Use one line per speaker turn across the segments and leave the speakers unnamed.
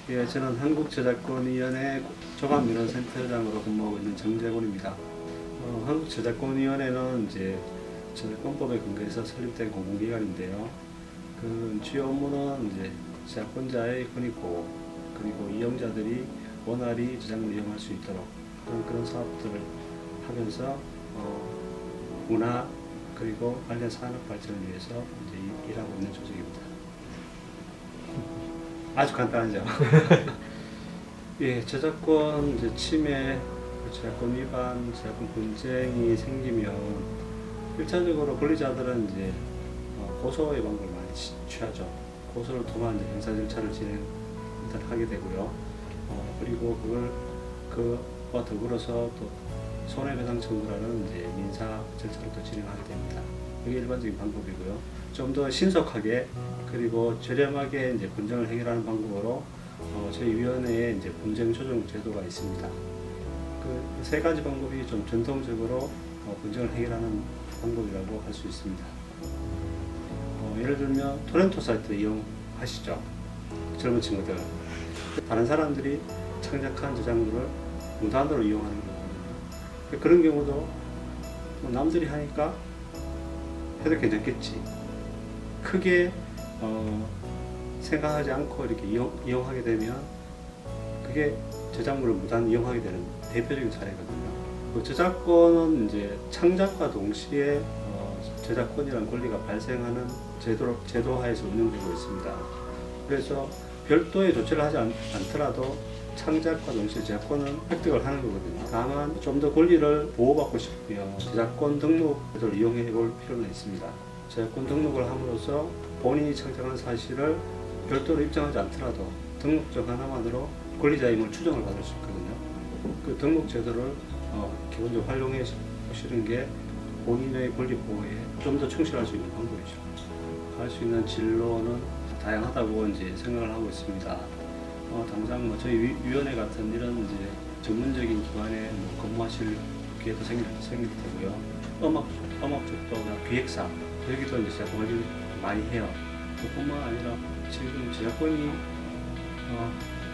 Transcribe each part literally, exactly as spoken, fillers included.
예, 저는 한국저작권위원회 종합민원센터장으로 근무하고 있는 정재곤입니다. 어, 한국저작권위원회는 이제 저작권법에 근거해서 설립된 공공기관인데요. 그 주요 업무는 이제 저작권자의 권익보호, 그리고 이용자들이 원활히 저작물을 이용할 수 있도록 그런, 그런 사업들을 하면서 어, 문화 그리고 관련 산업 발전을 위해서 이제 일하고 있는 조직입니다. 아주 간단하죠. 예, 저작권 이제 침해, 저작권 위반, 저작권 분쟁이 생기면 일차적으로 권리자들은 이제 고소의 방법을 많이 취하죠. 고소를 통한 이제 형사 절차를 진행 일단 하게 되고요. 어, 그리고 그걸 그와 더불어서 또 손해배상 청구라는 이제 민사 절차를 또 진행하게 됩니다. 이게 일반적인 방법이고요. 좀 더 신속하게 그리고 저렴하게 이제 분쟁을 해결하는 방법으로 어, 저희 위원회에 이제 분쟁 조정 제도가 있습니다. 그 세 가지 방법이 좀 전통적으로 어, 분쟁을 해결하는 방법이라고 할 수 있습니다. 어, 예를 들면 토렌토 사이트 이용하시죠. 젊은 친구들. 다른 사람들이 창작한 저작물을 무단으로 이용하는 거거든요. 그런 경우도 뭐 남들이 하니까 해도 괜찮겠지. 크게 어, 생각하지 않고 이렇게 이용, 이용하게 되면 그게 저작물을 무단 이용하게 되는 대표적인 사례거든요. 그 저작권은 이제 창작과 동시에 어, 저작권이라는 권리가 발생하는 제도, 제도하에서 운영되고 있습니다. 그래서 별도의 조치를 하지 않, 않더라도 창작과 동시에 저작권은 획득을 하는 거거든요. 다만 좀 더 권리를 보호받고 싶으면 저작권 등록을 이용해 볼 필요는 있습니다. 저작권 등록을 함으로써 본인이 창작한 사실을 별도로 입증하지 않더라도 등록증 하나만으로 권리자임을 추정을 받을 수 있거든요. 그 등록 제도를 어, 기본적으로 활용해 보시는 게 본인의 권리 보호에 좀 더 충실할 수 있는 방법이죠. 갈 수 있는 진로는 다양하다고 이제 생각을 하고 있습니다. 어, 당장 뭐 저희 위, 위원회 같은 이런 이제 전문적인 기관에 뭐 근무하실 기회도 생길, 생길 테고요. 음악, 음악 쪽도 기획사, 여기도 이제 저작권 관리 많이 해요. 그뿐만 아니라 지금 저작권이 어,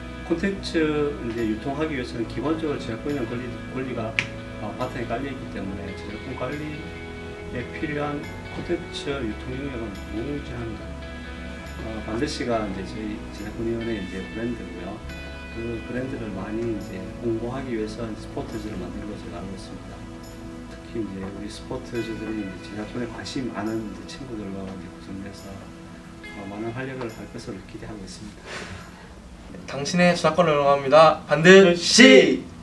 콘텐츠 이제 유통하기 위해서는 기본적으로 저작권이라는 권리, 권리가 어, 바탕에 깔려있기 때문에 저작권 관리에 필요한 콘텐츠 유통 영역은 무궁무진합니다. 어, 반드시가 이제 저희 저작권위원회 이제 브랜드고요. 그 브랜드를 많이 이제 홍보하기 위해서 스포츠즈를 만드는 것을 알고 있습니다. 특히 이제 우리 스포츠즈들이 이제 저작권에 관심이 많은 이제 친구들로 이제 구성돼서 어, 많은 활약을 할 것을 기대하고 있습니다.
당신의 저작권을 응원합니다. 반드시!